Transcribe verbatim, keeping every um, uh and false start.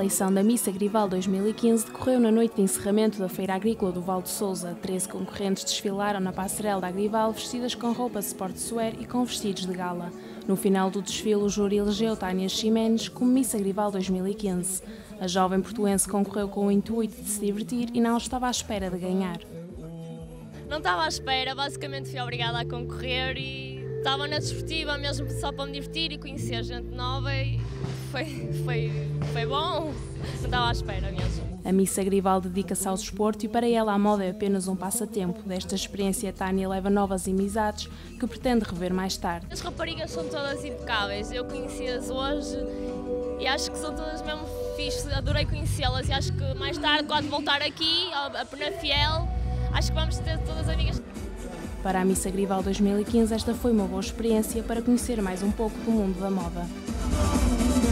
eleição da Miss Agrival dois mil e quinze decorreu na noite de encerramento da Feira Agrícola do Val de Sousa. treze concorrentes desfilaram na passarela da Agrival vestidas com roupas sportswear e com vestidos de gala. No final do desfile, o júri elegeu Tânia Ximenes como Miss Agrival dois mil e quinze. A jovem portuense concorreu com o intuito de se divertir e não estava à espera de ganhar. Não estava à espera, basicamente fui obrigada a concorrer e estava na desportiva mesmo só para me divertir e conhecer gente nova e foi, foi, foi bom, não estava à espera mesmo. A Miss Agrival dedica-se ao desporto e para ela a moda é apenas um passatempo. Desta experiência, Tânia leva novas amizades que pretende rever mais tarde. As raparigas são todas impecáveis, eu conheci-as hoje e acho que são todas mesmo fixe, adorei conhecê-las e acho que mais tarde, quando voltar aqui, a Penafiel, acho que vamos ter todas amigas. Para a Miss Agrival dois mil e quinze, esta foi uma boa experiência para conhecer mais um pouco do mundo da moda.